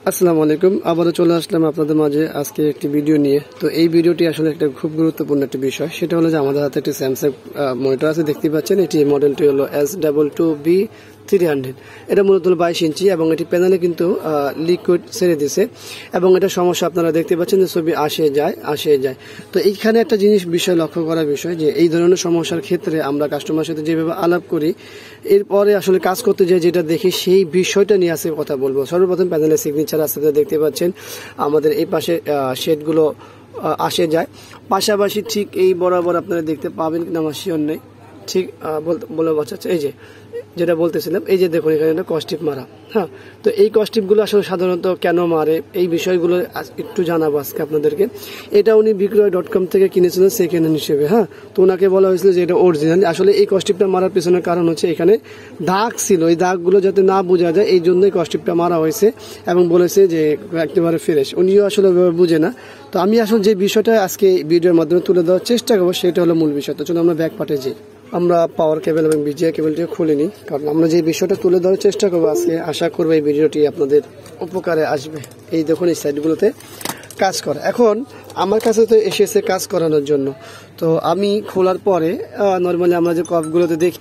আসসালামু আলাইকুম। আবারও চলে আসলাম আপনাদের মাঝে আজকে একটি ভিডিও নিয়ে। তো এই ভিডিওটি আসলে একটা খুব গুরুত্বপূর্ণ একটি বিষয়। সেটা হলো যে আমাদের হাতে একটি স্যামসাং মনিটর আছে, দেখতে পাচ্ছেন। এটি মডেলটি হলো S22B300। এটা মূলত 22 ইঞ্চি এবং এটি প্যানেলে কিন্তু লিকুইড ছেড়ে দিছে এবং এটা সমস্যা আপনারা দেখতে পাচ্ছেন যে ছবি আসে যায়। তো এইখানে একটা বিষয় লক্ষ্য করার বিষয় যে এই ধরনের সমস্যার ক্ষেত্রে আমরা কাস্টমার সাথে যেভাবে আলাপ করি, এরপরে আসলে কাজ করতে যাই যেটা দেখি সেই বিষয়টা নিয়ে আজকে কথা বলবো। সর্বপ্রথম প্যানেলের সিগনেচার আছে, দেখতে পাচ্ছেন। আমাদের এই পাশে শেডগুলো আসে যায়, পাশাপাশি ঠিক এই বরাবর আপনারা দেখতে পাবেন কিনা আমার শিওর নেই, ঠিক বলে বোঝাচ্ছে। এই যে যেটা বলতেছিলাম, এই যে দেখুন এখানে কস্টিপ মারা। হ্যাঁ, তো এই কস্টিপগুলো আসলে সাধারণত কেন মারে এই বিষয়গুলো একটু জানাবো আজকে আপনাদেরকে। এটা উনি বিক্রয়.com থেকে কিনেছিলেন সেকেন্ড হ্যান্ড হিসেবে। হ্যাঁ, তো ওনাকে বলা হয়েছিল যে এটা অরিজিনাল। আসলে এই কস্টিপটা মারার পেছনের কারণ হচ্ছে এখানে দাগ ছিল, এই দাগগুলো যাতে না বোঝা যায় এই জন্যই কস্টিপটা মারা হয়েছে এবং বলেছে যে একেবারে ফ্রেশ। উনিও আসলে বুঝে না। তো আমি আসলে যে বিষয়টা আজকে ভিডিওর মাধ্যমে তুলে দেওয়ার চেষ্টা করবো সেটা হলো মূল বিষয়। তো চলো আমরা ব্যাক পার্টে যাই। আমরা পাওয়ার কেবল এবং বিজিআই কেবলটিও খুলিনি, কারণ আমরা যে বিষয়টা তুলে ধরার চেষ্টা করবো আজকে, আশা করবো এই ভিডিওটি আপনাদের উপকারে আসবে। এই দেখুন এই সাইডগুলোতে কাজ করে। এখন আমার কাছে তো এসেছে কাজ করানোর জন্য। তো আমি খোলার পরে নর্মালি আমরা যে কপগুলোতে দেখি,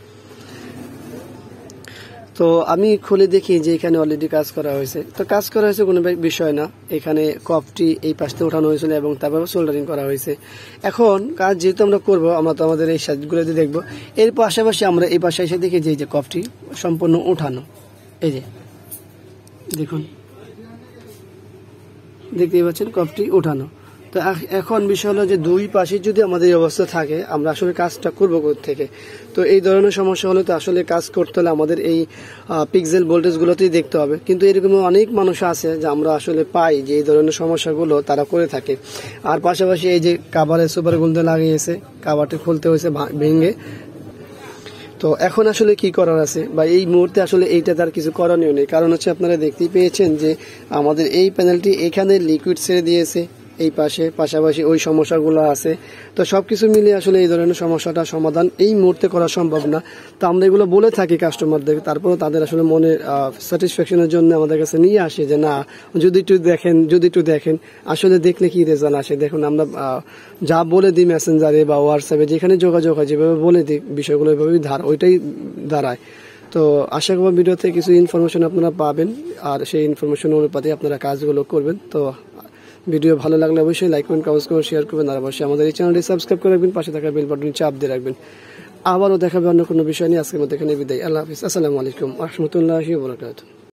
তো আমি খুলে দেখি যে এখানে অলরেডি কাজ করা হয়েছে। তো কাজ করা হয়েছে কোনো বিষয় না, এখানে কপটি এই পাশে ওঠানো হয়েছিল এবং তারপর সোল্ডারিং করা হয়েছে। এখন কাজ যেহেতু আমরা করবো, আমরা তো আমাদের এই সাইডগুলোতে দেখবো। এর পাশাপাশি আমরা এই পাশে এসে দেখি যে কপটি সম্পূর্ণ উঠানো। এই যে দেখুন, দেখতেই পাচ্ছেন কপটি উঠানো। তো এখন বিষয় হলো যে দুই পাশে যদি আমাদের এই অবস্থা থাকে, আমরা আসলে কাজটা করবো কোথা থেকে? তো এই ধরনের সমস্যা হলে তো আসলে কাজ করতে হলে আমাদের এই পিক্সেল ভোল্টেজগুলোতেই দেখতে হবে। কিন্তু এরকম অনেক মানুষ আছে যে আমরা আসলে পাই যে এই ধরনের সমস্যাগুলো তারা করে থাকে। আর পাশাপাশি এই যে কাভারের সুপারগুলো লাগিয়েছে, কাভারটি খুলতে হয়েছে ভেঙে। তো এখন আসলে কি করার আছে বা এই মুহূর্তে আসলে এইটা তার কিছু করণীয় নেই, কারণ হচ্ছে আপনারা দেখতেই পেয়েছেন যে আমাদের এই প্যানেলটি এখানে লিকুইড ছেড়ে দিয়েছে এই পাশে, পাশাপাশি ওই সমস্যাগুলো আছে। তো সবকিছু মিলিয়ে আসলে এই ধরনের সমস্যাটা সমাধান এই মুহূর্তে করা সম্ভব না। তো আমরা এগুলো বলে থাকি কাস্টমারদের, তারপরে তাদের আসলে মনে স্যাটিসফ্যাকশনের জন্য আমাদের কাছে নিয়ে আসে যে না, যদি একটু দেখেন আসলে দেখলে কি রেজাল্ট আসে। দেখুন আমরা যা বলে দিই মেসেঞ্জারে বা হোয়াটসঅ্যাপে, যেখানে যোগাযোগ হয় যেভাবে বলে দিই বিষয়গুলো এভাবেই ওইটাই দাঁড়ায়। তো আশা করব ভিডিওতে কিছু ইনফরমেশন আপনারা পাবেন, আর সেই ইনফরমেশন অনুপাতে আপনারা কাজগুলো করবেন। তো ভিডিও ভালো লাগলে অবশ্যই লাইক করবেন, কমেন্ট করবেন, শেয়ার করবেন, আর অবশ্যই আমাদের এই চ্যানেলটি সাবস্ক্রাইব করে রাখবেন, পাশে থাকা বেল বাটনে চাপ দিয়ে রাখবেন। আবারও দেখাবে অন্য কোনো বিষয় নিয়ে। আজকের মধ্যে এখানে বিদায়। আল্লাহ হাফিজ। আসসালামু আলাইকুম ওয়া রাহমাতুল্লাহি ওয়া বারাকাতুহু।